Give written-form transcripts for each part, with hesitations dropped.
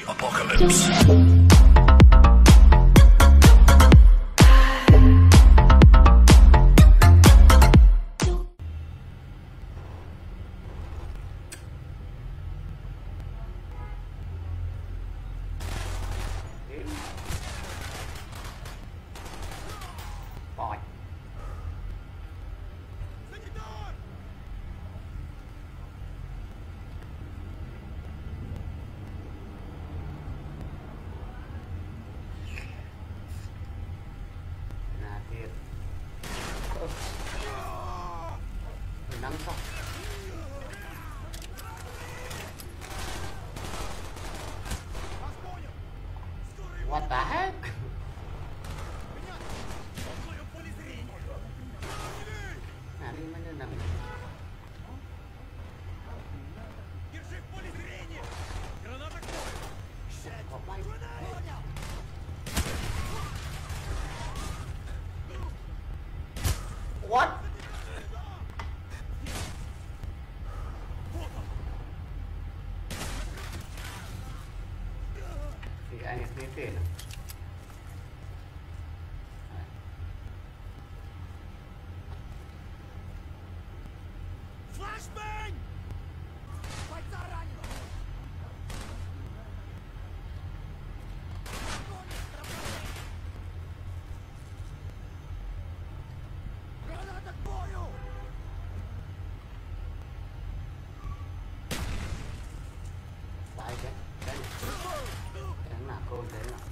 apocalypse. What the heck? Ini mana nang? What? Anh biết tiền à? Flashbang! Бойца ранено! Граната к бою! Tại cái là cô đấy là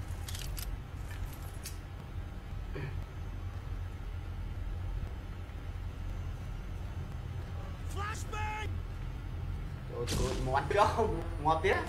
Flashbang! Tôi mót không mót tiếc.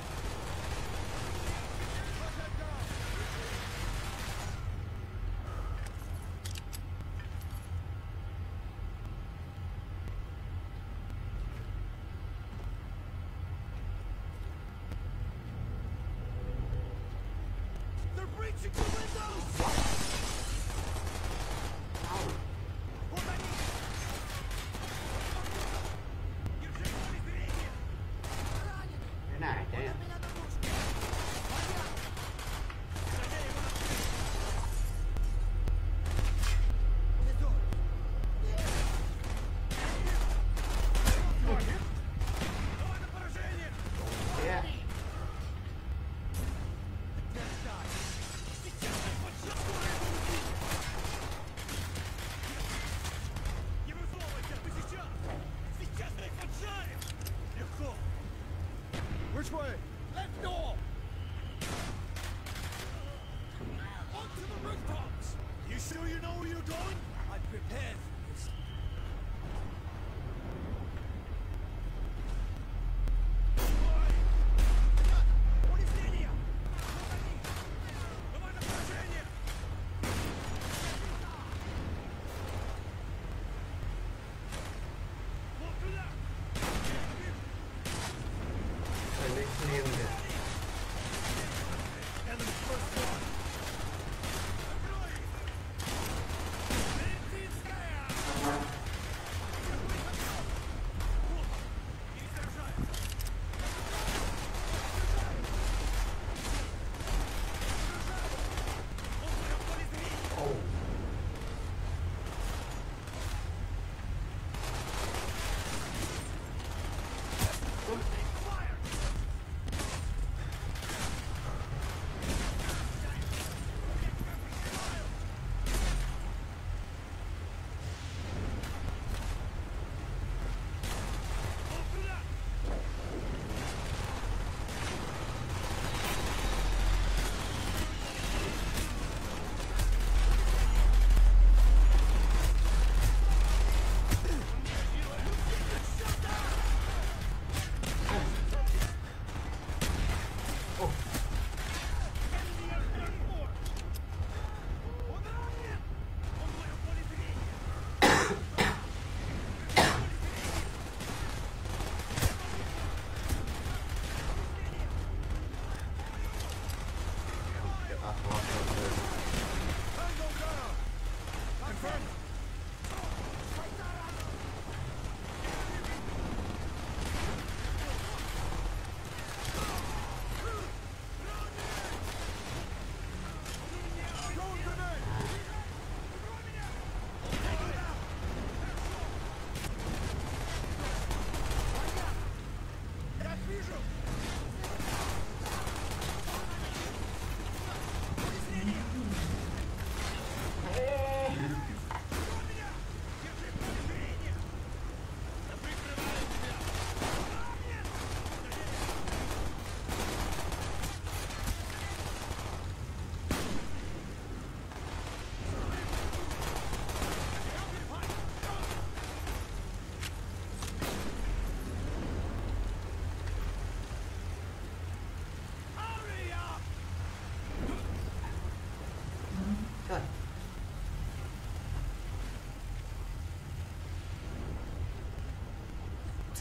They're breaching the windows! Thế này thế à? Which way? Left door! Onto the rooftops! You sure you know where you're going? I'm prepared for this.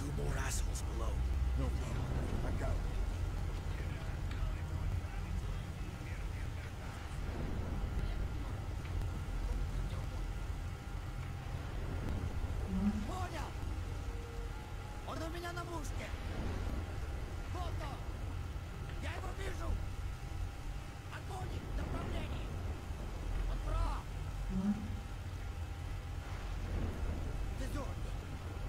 Two more assholes below. No problem. I got it. Понял! Он у меня на мушке! Вот он! Я его вижу! Огонь! Направление! Он прав! Дозорный!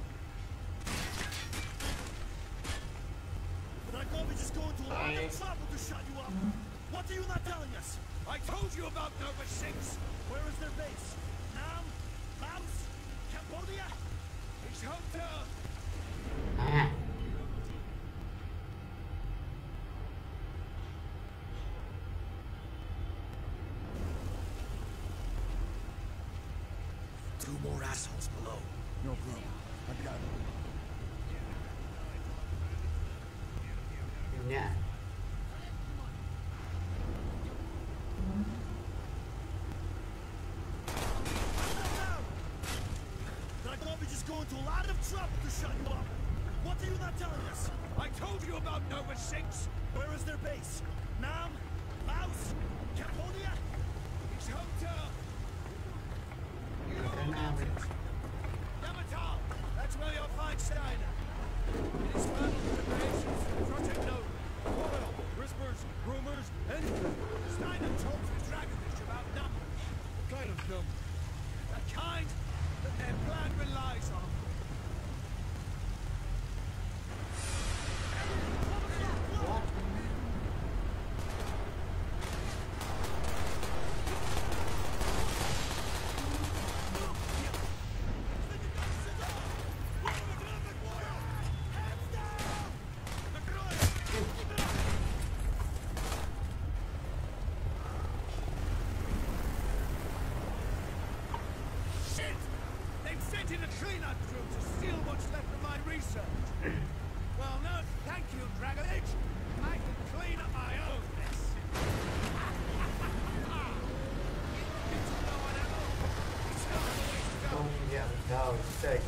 Dragovich is going to a lot of trouble to shut you up! What are you not telling us? I told you about Nova 6! Where is their base? Nam? Laos? Cambodia? Ich hoffe... Two more assholes below. No problem. I got it. Nha. Dragovich is going to a lot of trouble to shut you up. What are you not telling us? I told you about Nova 6. Where is their base? Nam? Laos? Cambodia? Ich hoffe... Yamatal! That's where you'll find Steiner. In his final preparations for Project Nova. Oil, whispers, rumors, anything. Steiner talks with Dragovich about numbers. What kind of numbers? The kind that their plan relies on. In a cleanup crew to steal what's left of my research. Well, no, thank you, Dragovich. I can clean up my own mess. Không nhận đầu chạy.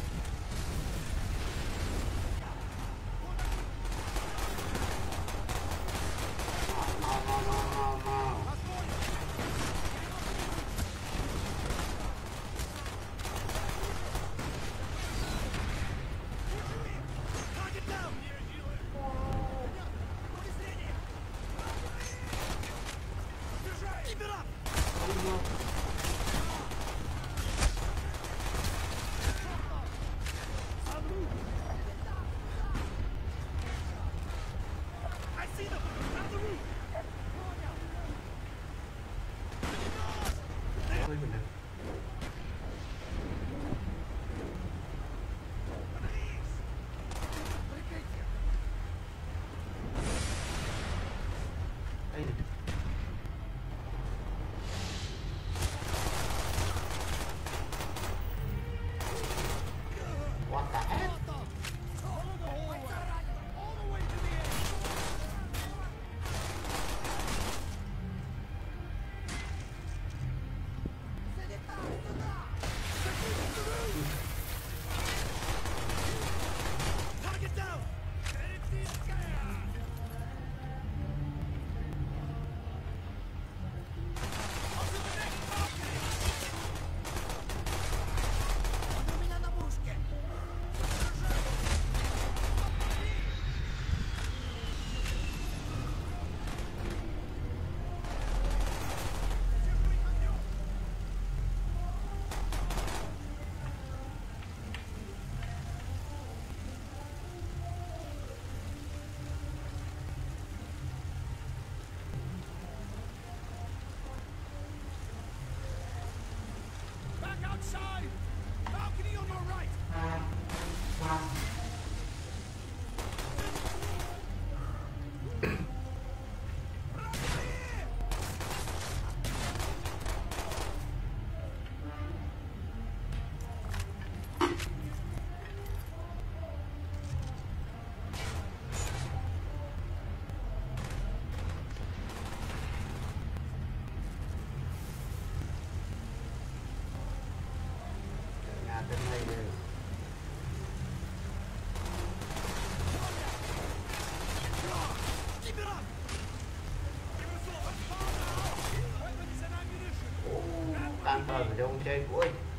video chơi của